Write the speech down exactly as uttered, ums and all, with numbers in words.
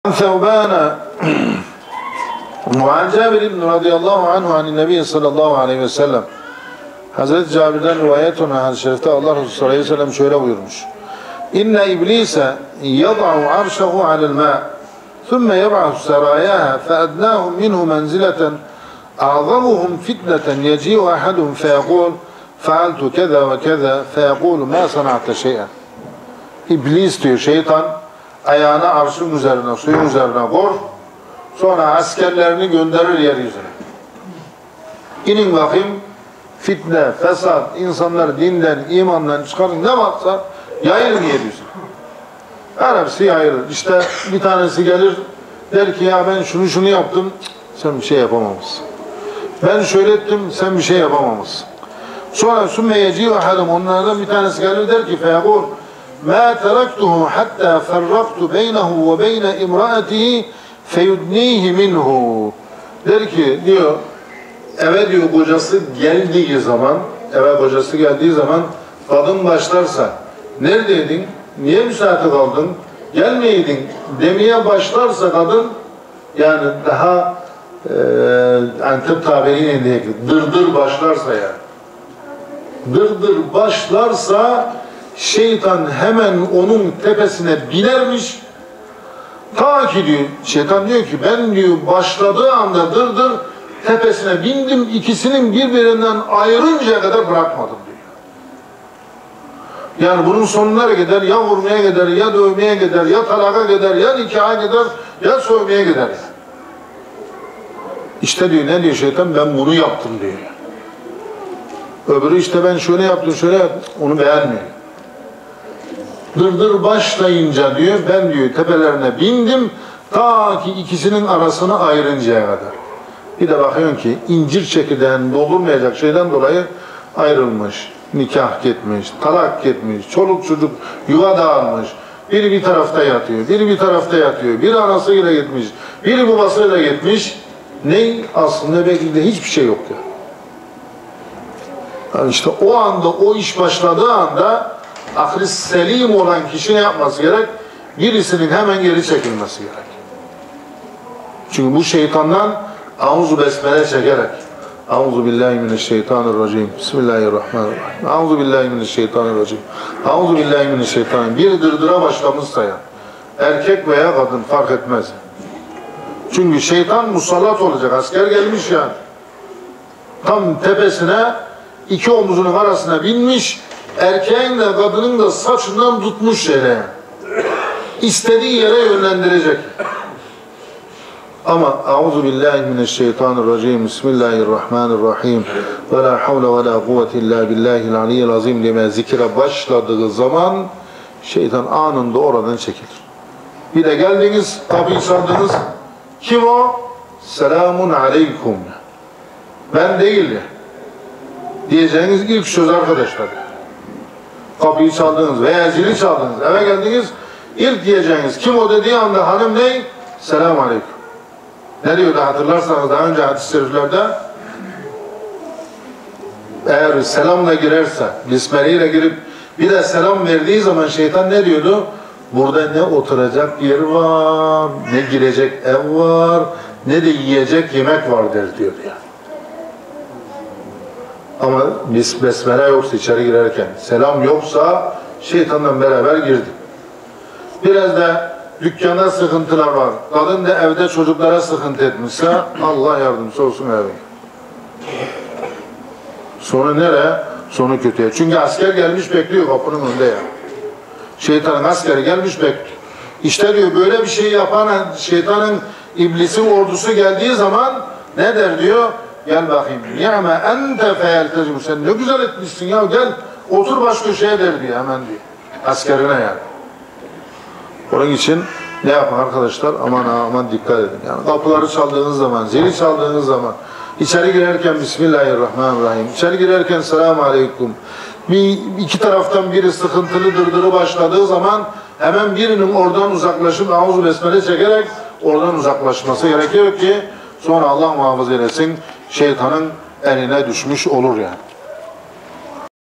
ثوبان وعن جابر بن رضي الله عنه عن النبي صلى الله عليه ve sellem Hazreti Cabir'den rivayet olan hadis-i şerifte Allah Resulü sallallahu aleyhi ve sellem şöyle buyurmuş: İnne iblise yad'u arşahu alel ma thumme yeb'ahu sarayaha feednahum minhu menzileten a'zamuhum fitneten yeci'u ahaduhum feyekul faaltu keza ve keza feyekulu ma sana'te şey'en. İblis diyor, şeytan ayağını arşın üzerine, suyun üzerine koy, sonra askerlerini gönderir yeryüzüne. İnin bakayım, fitne, fesat, insanlar dinden, imandan çıkarın, ne varsa yayılın yeryüzüne. Her hepsi yayılır. İşte bir tanesi gelir, der ki ya ben şunu şunu yaptım, sen bir şey yapamamışsın. Ben şöyle ettim, sen bir şey yapamamışsın. Sonra sümme yeci'u ahadum, onlardan bir tanesi gelir der ki feyekul مَا تَرَكْتُهُ حَتَّى فَرَّقْتُ بَيْنَهُ وَبَيْنَ اِمْرَأَتِهِ فَيُدْنِيهِ مِنْهُ. Der ki diyor, eve diyor kocası geldiği zaman, eve kocası geldiği zaman kadın başlarsa, neredeydin, niye müsaade kaldın, gelmeydin demeye başlarsa kadın, yani daha e, Antep tabiriyle diye dırdır başlarsa yani, dırdır başlarsa şeytan hemen onun tepesine binermiş. Ta ki diyor, şeytan diyor ki ben diyor başladığı anda dırdır tepesine bindim, ikisinin birbirinden ayrıncaya kadar bırakmadım diyor. Yani bunun sonuna gider, ya vurmaya gider, ya dövmeye gider, ya talaka gider, ya nikaha gider, ya sövmeye gider. İşte diyor, ne diyor şeytan, ben bunu yaptım diyor. Öbürü işte ben şöyle yaptım, şöyle yaptım, onu beğenmiyor. Dırdır başlayınca diyor, ben diyor tepelerine bindim, ta ki ikisinin arasını ayırıncaya kadar. Bir de bakıyorsun ki incir çekirdeğini doldurmayacak şeyden dolayı ayrılmış, nikah gitmiş, talak gitmiş, çoluk çocuk yuva dağılmış, biri bir tarafta yatıyor, biri bir tarafta yatıyor, biri anasıyla gitmiş, biri babasıyla gitmiş. Ne? Aslında belki de hiçbir şey yok ya. Yani işte o anda, o iş başladığı anda aklı selim olan kişi ne yapması gerek? Birisinin hemen geri çekilmesi gerek. Çünkü bu şeytandan auzu besmele çekerek auzu billahi mineşşeytanirracim bismillahirrahmanirrahim auzu billahi mineşşeytanirracim auzu billahi mineşşeytanirracim bir dırdıra başlamışsa ya, erkek veya kadın fark etmez. Çünkü şeytan musallat olacak, asker gelmiş yani, tam tepesine iki omuzunun arasına binmiş, erkeğin de kadının da saçından tutmuş şeyle, istediği yere yönlendirecek. Ama auzu billahi mineşşeytanirracim bismillahirrahmanirrahim ve la havle ve la kuvvete illa billahil aliyyil azim diye zikre başladığı zaman şeytan anında oradan çekilir. Bir de geldiniz, kapıyı çaldınız, kim o? Selamun aleyküm. Ben değil ya. Diyeceğiniz ilk söz arkadaşlar. Kapıyı çaldınız veya zili çaldınız, eve geldiniz, ilk diyeceğiniz kim o dediği anda hanım ne? Selamun aleyküm. Ne diyordu hatırlarsanız daha önce hadis-i şeriflerde? Eğer selamla girerse, bismillah girip bir de selam verdiği zaman şeytan ne diyordu? Burada ne oturacak yer var, ne girecek ev var, ne de yiyecek yemek var der diyordu ya. Ama biz besmele yoksa içeri girerken, selam yoksa şeytanla beraber girdik. Biraz da dükkanda sıkıntılar var. Kadın da evde çocuklara sıkıntı etmişse Allah yardımcısı olsun evine. Sonu nereye? Sonu kötüye. Çünkü asker gelmiş bekliyor kapının önünde ya. Şeytanın askeri gelmiş bekliyor. İşte diyor böyle bir şey yapan şeytanın, iblisin ordusu geldiği zaman ne der diyor? Gel bakayım. Ni'me ente feyeltecim. Sen ne güzel etmişsin ya, gel otur baş köşeye der diyor hemen diyor. Askerine yani. Onun için ne yapın arkadaşlar? Aman aman dikkat edin. Yani kapıları çaldığınız zaman, zili çaldığınız zaman, içeri girerken Bismillahirrahmanirrahim, içeri girerken Selamun Aleyküm. Bir, iki taraftan biri sıkıntılı dırdırı başladığı zaman hemen birinin oradan uzaklaşıp auzu besmele çekerek oradan uzaklaşması gerekiyor ki sonra Allah muhafaza eylesin şeytanın eline düşmüş olur yani.